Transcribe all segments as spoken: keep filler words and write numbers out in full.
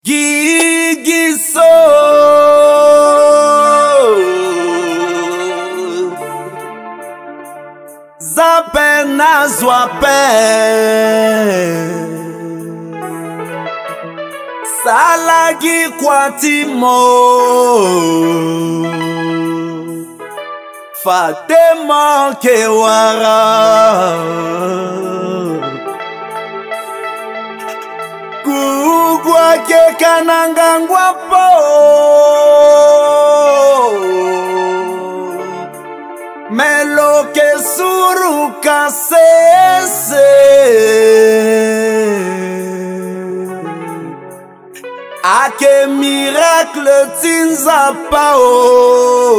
Gigiso Zape na zwape Salagi kwatimo Fatema kewara Kugwa ke kananga ngwapo Melo ke suru kasese Ake miracle tinza pao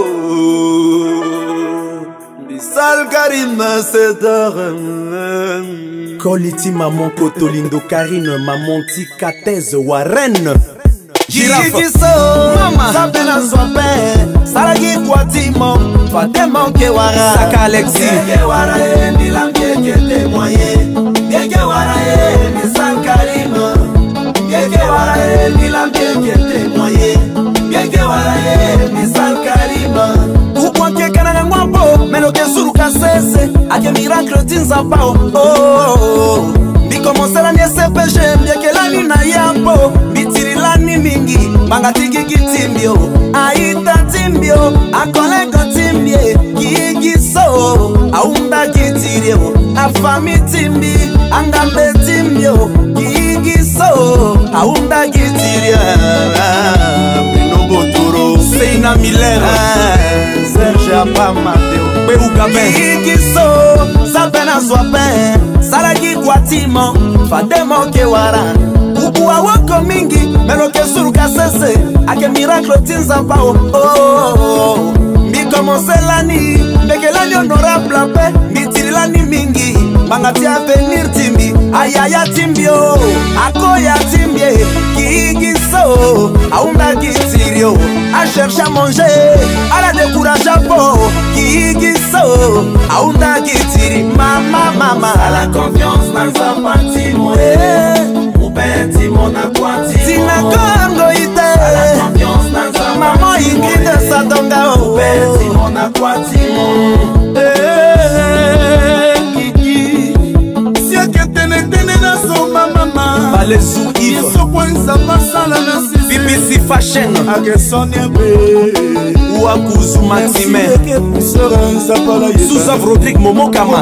Bisal karima sedarem Koliti maman Kotolindo Karine maman Tika Thèse Warren Gigiso Mama Sabena Swape Salagi Kwatimo Fatema Kewara Saka Alexi Kewara e Nilam Keke Temoye Kewara e Nisal Karima Kewara e Nilam Keke Temoye Kewara e Nisal Karima Kukwa Keka na ngwampo Melo Kesuru Kasese Ake miracle tinza pao Oh Bi commencer la niese peche Mbieke lani na yampo Bitiri lani mingi Banga tiki kitimbio Aita timbio Akoleko timbie Gigiso Aunda kitirio Afami timbi Angambe timbio Gigiso Aunda kitirio Binobotoro Seina Miller Serge Apamateo Gigiso Sabena Swape Salagi Kwatimo Fatema Kewara Ukua wako mingi Melo kesuru kasese Ake miracle tinza pao Oh Mi commence lani Beke lani honorable pe Mi tiri lani mingi Bangati avenir timbi Ayaya timbio Akoya timbie Gigiso Aunda kitirio A cherche à manger A la décourage à peau Gigiso Aunda kitiri Mama mama A la confiance dans sa patimo Mupenti mona kwati Tina kongo ite A la confiance dans sa Maman Ingrid Sadonga Mupenti mona kwati Gigi Siake tene tene na soma mama Balesu Yves B B C Fashion Ouakouzou Maxime Souza Rodrigue Momo Kama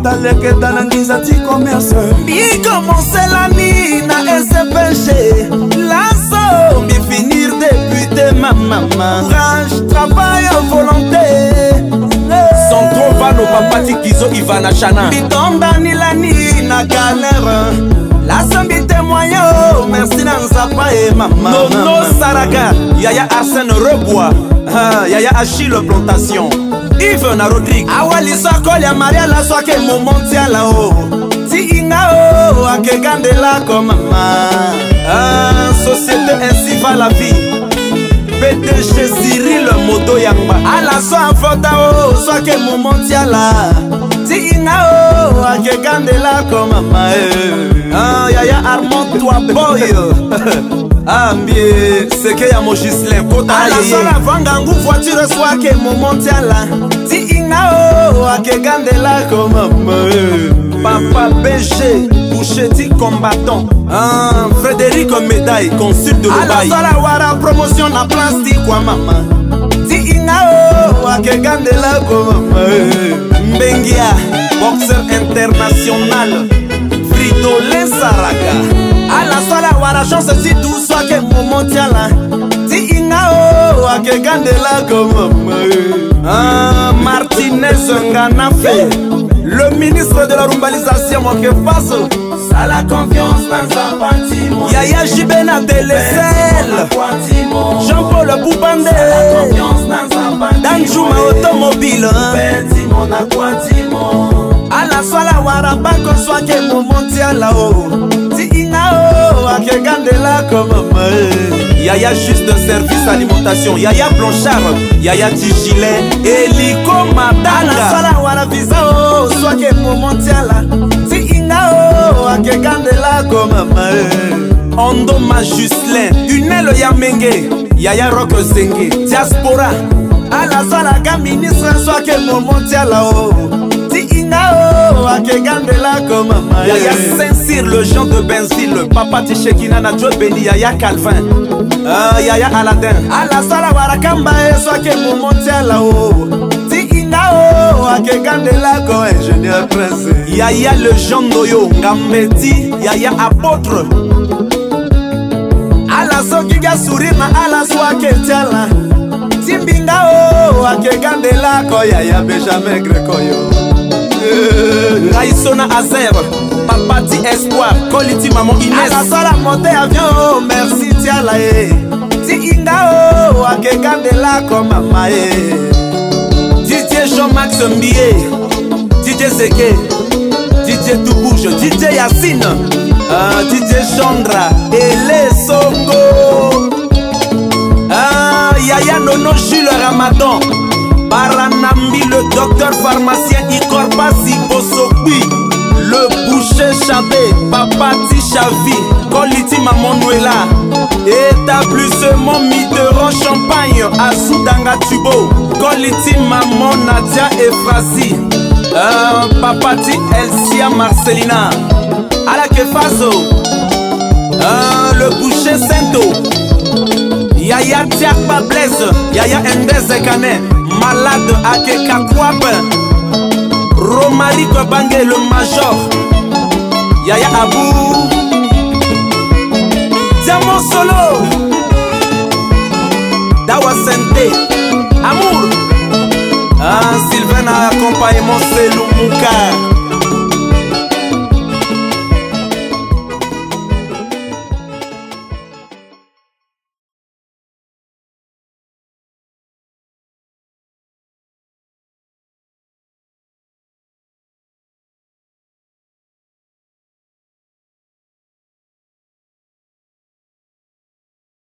Bi commencer l'année na S P G Lasso Bi finir débuter ma maman Courage, travail en volonté Sandro Vano Papati Kizo Ivana Chana Bi tomba ni l'année na galère La sambi témoignant, merci dans sa paille, maman. Nono Saraka, Yaya Arsène Rebois, ah, Yaya Achille Plantation, Yves na Rodrigue. Awali sokol ya Maria la soke momonti ala o. Ti inga o, ake gandela ko mama. Ah, société ainsi va la vie. P D G Cyril Modo Yangba. Ala so afota o, soke momonti ala. Ti inga o, ake gandela ko mama. Ah, Yaya Armand toi boy. Ah, bien, c'est que y'a mon Gislain. Ala sola vanga ngu voiture soit que momonti ala. Ti inga o, ake gandela ko mama. Papa B G, Bouchetti combattant. Ah, Frédéric Médaille, consul de Dubaï. Ala sola wara promotion na plastique kwa mama. Ti inga o, ake gandela ko mama. Mbengia, boxeur international. Fridolin Saraka. Ala sola wara chance si tout soit que momonti ala. Ti inga o, ake gandela ko mama. Ah, Martinez Nganafe. Le ministre de la rumbalisation qui face à la confiance dans sa patimo. Yaya Jibena Télécel Jean-Paul Boubandé Danjouma Automobile À la sola warabako soit que momonti ala o. Ti inga o, ake gandela ko mama. Yaya juste un service alimentation. Yaya Blanchard, Yaya Tigilet, Eliko Madanga. À la sola wara visa o, soit que momonti ala. Ti inga o, ake gandela ko mama. Ondo Majuslin, Unel Yamenge, Yaya Rock Zenge, Diaspora. Alasala ministre soit que moment tia là-haut. Ti ingao akegandela comme mama. Yaya Saint-Cyr, le Jean de Benzil, Papa Tichekina na Joe Beni, Yaya Calvin, uh, Yaya Aladdin. Alasala warakamba soit que moment tia là-haut. Ti ingao akegandela comme ingénieur prince. Yaya le Jean Doyo, Ngambeti, Yaya apôtre. Alasoki ga sourire na alaswa ke tiala. Timbinga o akegandela ko Yaya Benjamin Grekoyo. Raïsona Azer, Papa Ti Espoir, Koliti Maman Inès. Alasala monte avion, merci tiala e. Ti inga o akegandela ko mama e. Didier Jean-Max Mbie, Didier Zeke, Didier Toubouche, Didier Yacine, uh, Didier Chandra, Ele Songo, uh, Yaya Nono Jules Ramadan, Baranambi le docteur pharmacien Ikorpasi Bosokbi, le boucher Chabé, Papa Tichavi, Koliti Mamonuela, établissement Mitterrand Champagne, Assoudanga Tubo, Koliti Maman Nadia Efrasi, euh, Papa Ti Elsia Marcelina, Ala Kefaso, euh, le boucher Sento, Yaya Tiakba Blaise, Yaya Ndeze Kane, malade Ake Kakwab, Romari Kobange le major, Yaya Abou, Diamant Solo, Dawa Sente, Amour, ah, Sylvain a accompagné mon Selou Mouka.